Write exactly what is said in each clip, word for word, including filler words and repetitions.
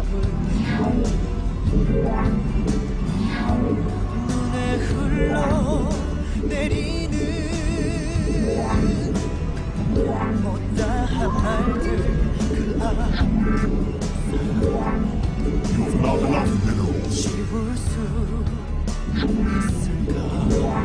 눈에 흘러내리는 못다한 말들 그 앞 You've not enough minerals. 지울 수 있을까?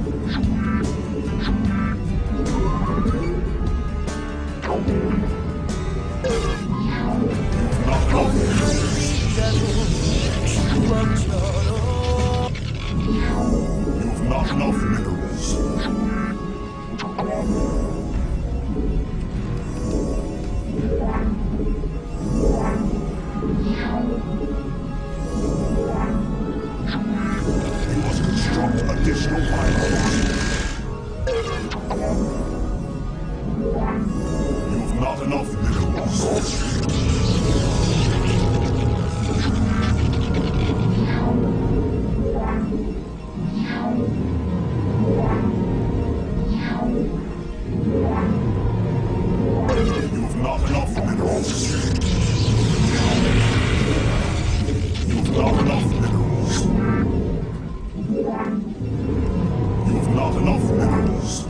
You've not enough minerals. You must construct additional pylons. You've not enough minerals. You've not enough minerals. You've not enough minerals. You've not enough minerals.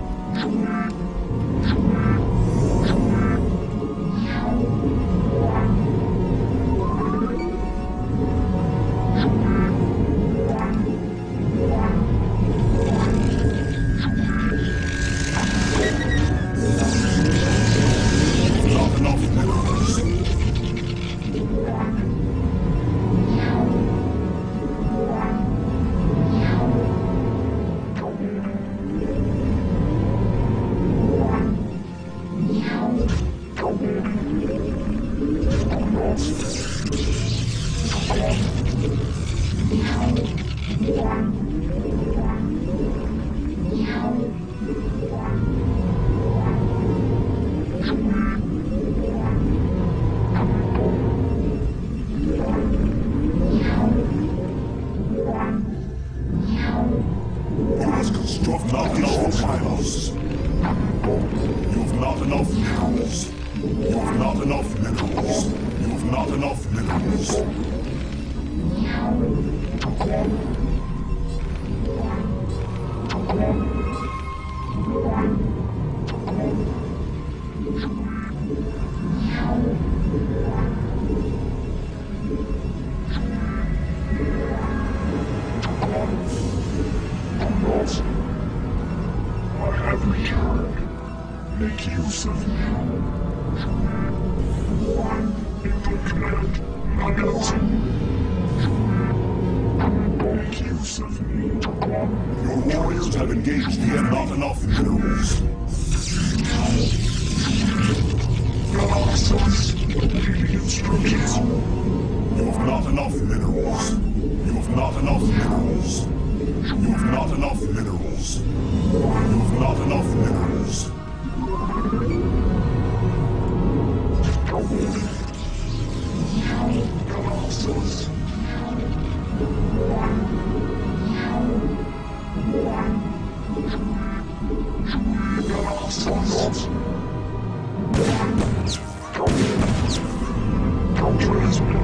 You've not enough minerals. You've not enough minerals. You've not enough minerals. You've not enough minerals. I have returned. Make use of me. Input command. Nagatsu. Make use of me. Your warriors have engaged the enemy. Not enough minerals. Galaxus. Awaiting instructions. You have not enough minerals. You have not enough minerals. You have not enough minerals. You have not enough minerals. Colossus. Colossus. Transmit.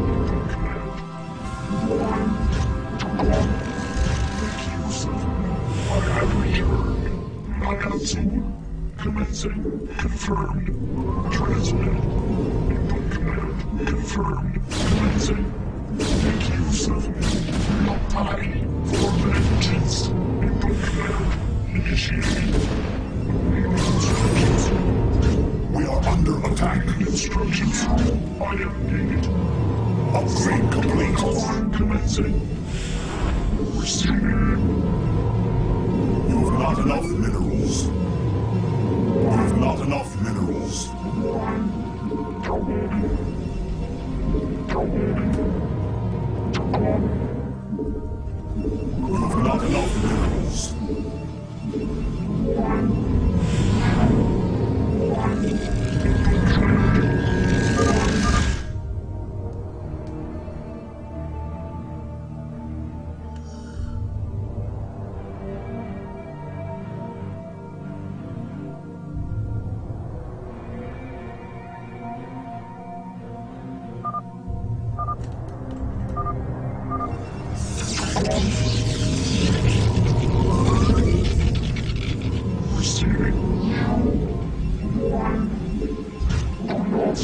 I have returned. Nagatsu. Commencing. Confirmed. Transmit. Input command. Confirmed. Commencing. Make use of me. I for vengeance. Input command. Initiating. Instructions. We are under attack. Instructions. I am needed. Upgrade complete. Commencing. Receiving. You have not enough minerals. You have not enough minerals. You have not enough minerals. Receiving. Not.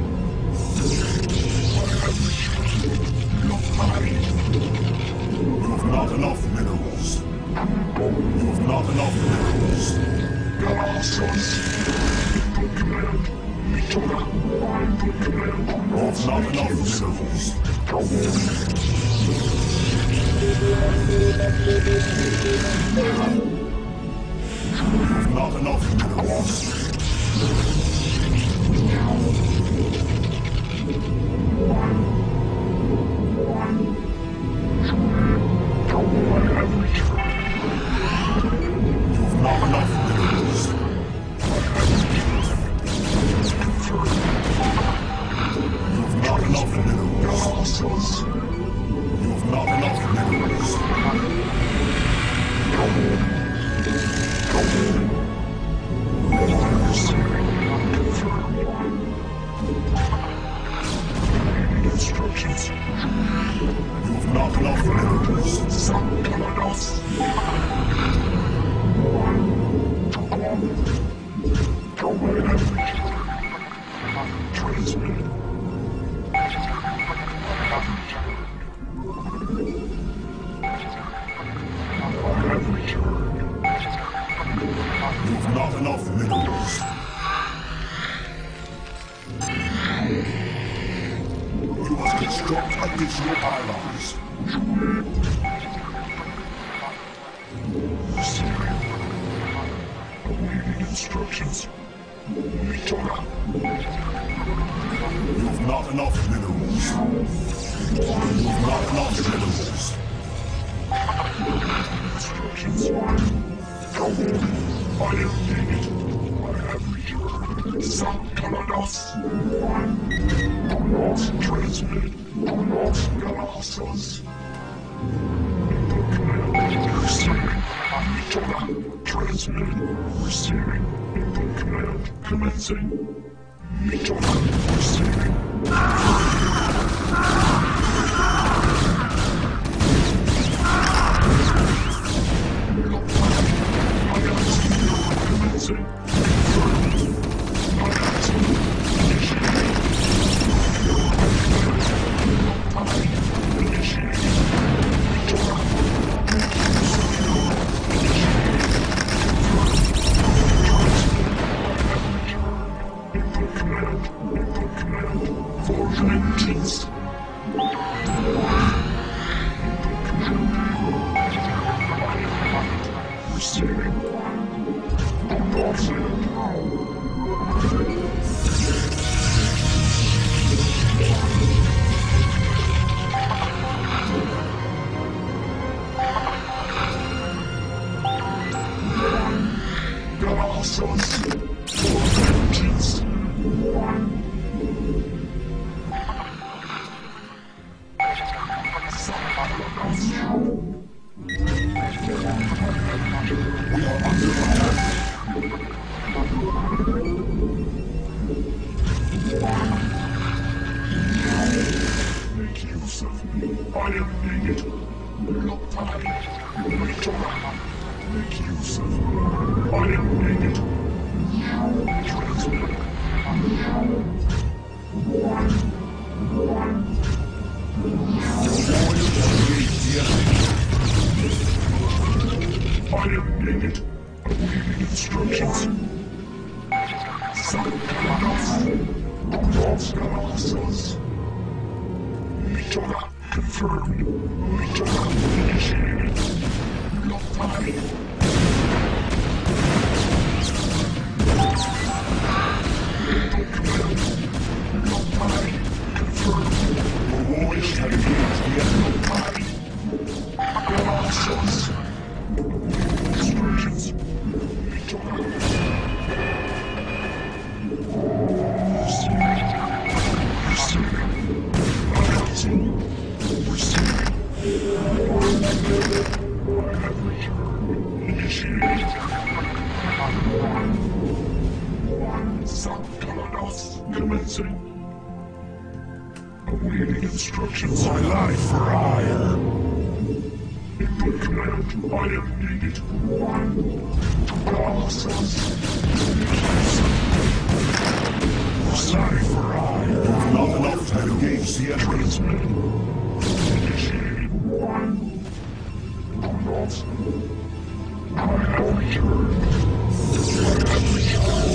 You have not enough minerals. You have not enough minerals. Galassos. Input command. Mitora. Input command. You have not enough minerals. You have not enough minerals. Instructions. You have not enough minerals. Some Kalados. Go ahead. Transmit. I have returned. You have not enough minerals. You must construct additional pylons. Awaiting instructions. Mitora. You have not enough minerals. You have not enough minerals. Instructions. Go on. I am needed. I have returned. Some Kalados. Lost transmit. Lost Galassos. Input command. Receiving. Mitora. Transmit. Receiving. Input command. Commencing. Mitora. Receiving. Commencing. Make use of me. I am needed. Look time. Mitora. Make use of me. I am needed. Transmit. I am needed. Awaiting instructions. Some Kalados. Lost Galassos. Mitora confirmed. Mitora initiated. Lock time. Input command. Lock time. Confirmed. The warriors have engaged the enemy. Lock time. Galassos. Instructions. Mitora. Receiving. Receiving. Announcing. Receiving. I have returned. Initiated. Some Kalados commencing. Awaiting instructions. My life for hire. I am needed. Life for I. Not enough to engage the enemy. Initiating. Do not. I have returned. I have returned.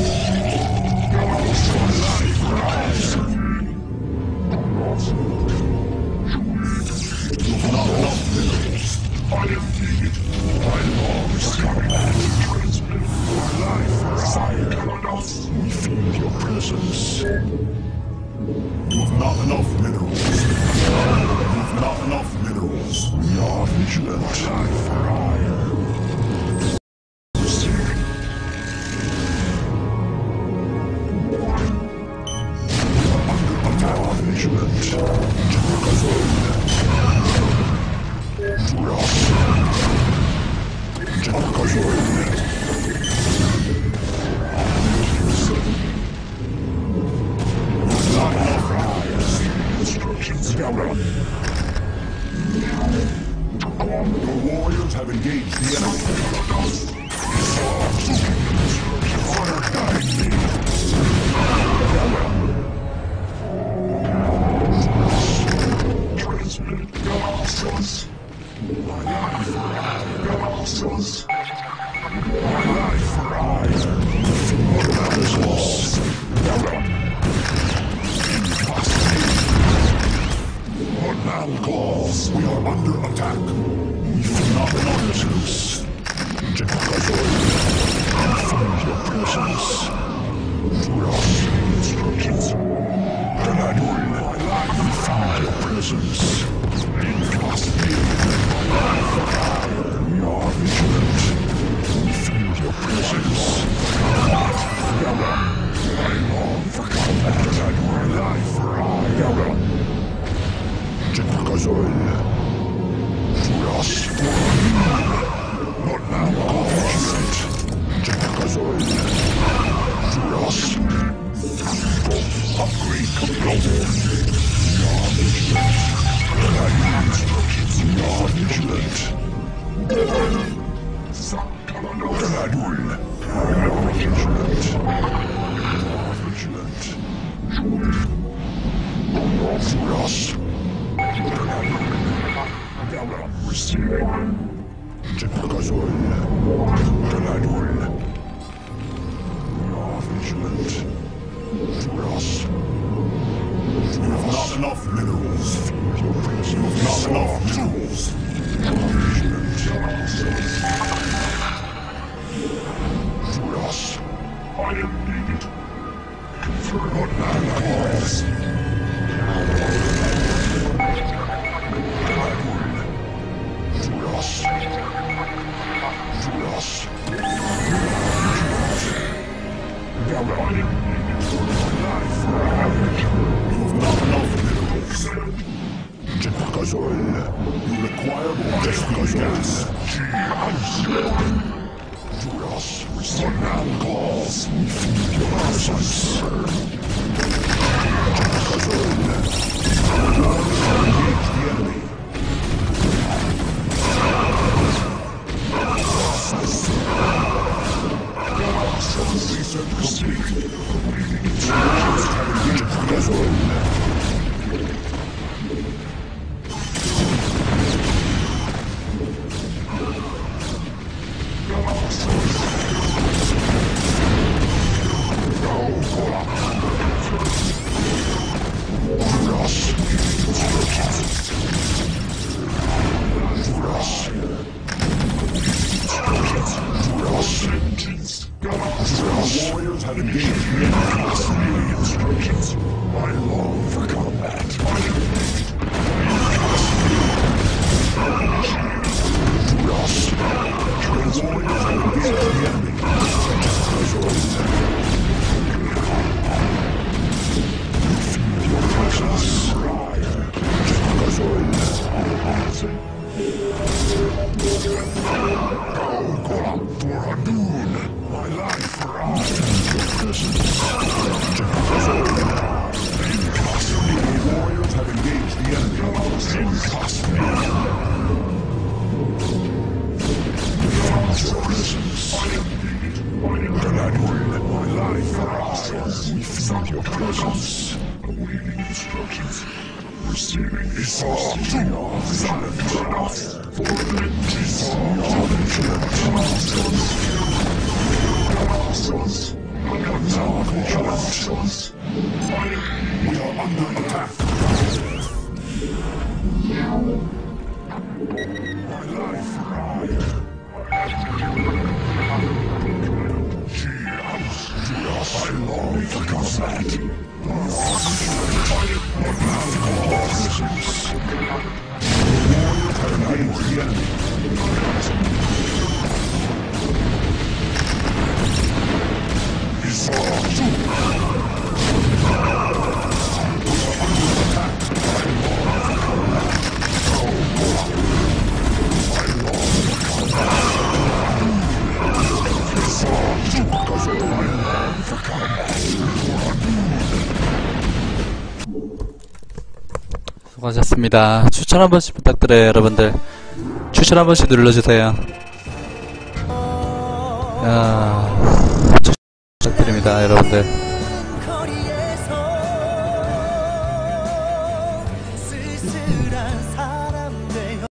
Life for I. Do not. Not enough minerals. I am needed. I long for combat. Transmit for life for sire. We feel your presence. You have not enough minerals. You have not enough minerals. We are vigilant. Life for hire. Under attack. Vigilant. Instructions down. The warriors have engaged the enemy. Fire guide me. Transmit Galactus. My life for Galactus. My life for eyes. What matters most? What battle calls? We are under attack. We feel not enough Zeus. Jekakazoid. Feel your presence. Through instructions. Grenador, my life. We feel your presence. Incapacitated. We are vigilant. We feel your presence. I long for combat. Grenador, my life for I. Jekakazoid. Rush for you. Not now, vigilant. Jekakazoid. Rush. Upgrade completed. We are vigilant. We are vigilant. Grenador. We are vigilant. We are vigilant. Rush. Receiving. Jekakazoid. Grenador. We are vigilant. Rush. You have not enough minerals. You have not enough minerals. Vigilant. Rush. I am needed. Confirm what now calls. Rush. Rush. Life for you have not enough minerals. Jekakazoid. You require more Jekakazoid. Rush. What now calls? We feel your presence. Jekakazoid. Engage the enemy. Research complete. Jekakazoid. Warriors have engaged the enemy. Instructions. I long for combat. Rush. The warriors have engaged the enemy. Feel your presence. My life for I. Your presence. Warriors have engaged the enemy. instructions. Receiving instructions. We are under attack. My life ride. She has to us. I long for combat. 수고하셨습니다. 추천 한 번씩 부탁드려요, 여러분들. 추천 한 번씩 눌러주세요. 야, 추천 부탁드립니다, 여러분들.